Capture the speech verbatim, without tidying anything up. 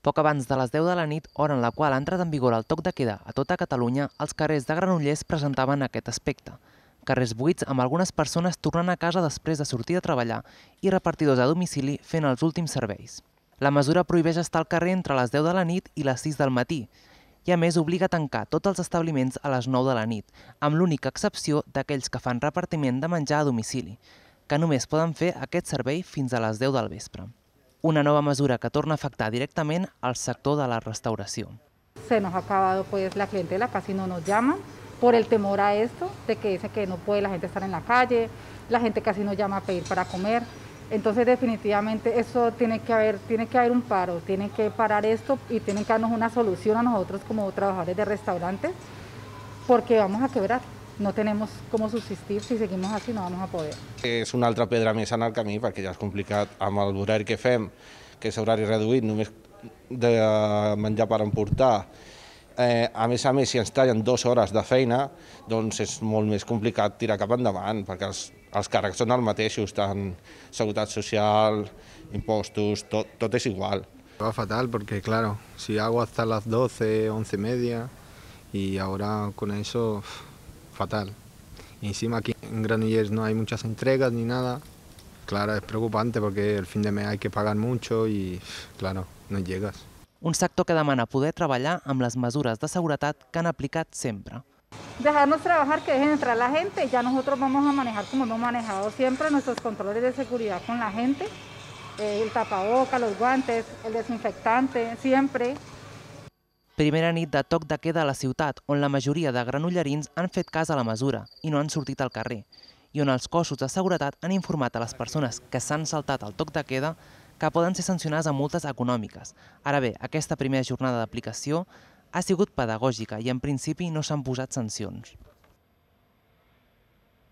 Poc abans de les deu de la nit, hora en la qual ha entrat en vigor el toc de queda a tota Catalunya, els carrers de Granollers presentaven aquest aspecte. Carrers buits amb algunes persones tornant a casa després de sortir de treballar i repartidors a domicili fent els últims serveis. La mesura prohibeix estar al carrer entre les deu de la nit i les sis del matí i a més obliga a tancar tots els establiments a les nou de la nit, amb l'única excepció d'aquells que fan repartiment de menjar a domicili, que només poden fer aquest servei fins a les deu del vespre. Una nova mesura que torna a afectar directament al sector de la restauració. Se nos ha acabado pues la clientela, casi no nos llaman por el temor a esto, de que dice que no puede la gente estar en la calle, la gente casi no llama a pedir para comer. Entonces definitivamente eso tiene que haber, tiene que haber un paro, tiene que parar esto y tienen que darnos una solución a nosotros como trabajadores de restaurantes, porque vamos a quebrar. No tenemos cómo subsistir, si seguimos así no vamos a poder. És una altra pedra més en el camí perquè ja és complicat amb el horari que fem, que és horari reduït, només de menjar per emportar. Eh, a més a més, si ens tallen dues hores de feina, doncs és molt més complicat tirar cap endavant, perquè els, els càrrecs són els mateixos, tant seguretat social, impostos, tot, tot és igual. Va fatal porque, claro, si hago hasta las doce, once y media y ahora con eso, fatal. Y encima aquí en Granollers no hay muchas entregas ni nada. Claro, es preocupante porque el fin de mes hay que pagar mucho y, claro, no llegas. Un sector que demana poder treballar amb les mesures de seguretat que han aplicat sempre. Dejarnos trabajar, que dejen entrar la gente, ya nosotros vamos a manejar como hemos manejado siempre nuestros controles de seguridad con la gente, eh, el tapaboca, los guantes, el desinfectante, siempre. Primera nit de toc de queda a la ciutat, on la majoria de granollerins han fet cas a la mesura i no han sortit al carrer, i on els cossos de seguretat han informat a les persones que s'han saltat el toc de queda que poden ser sancionades amb multes econòmiques. Ara bé, aquesta primera jornada d'aplicació ha sigut pedagògica i en principi no s'han posat sancions.